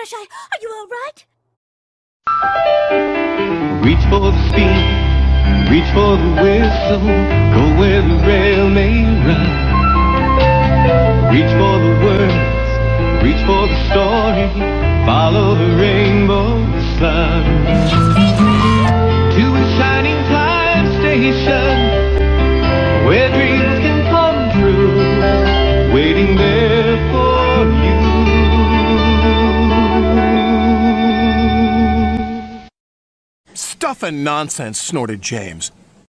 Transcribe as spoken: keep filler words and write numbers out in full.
gosh, I, are you all right? Reach for the speed, reach for the whistle, go where the rail may run. Reach for the words, reach for the story, follow the rainbow, the sun. To a shining climb station, where dreams can come true, waiting there for you. Stuff and nonsense, snorted James.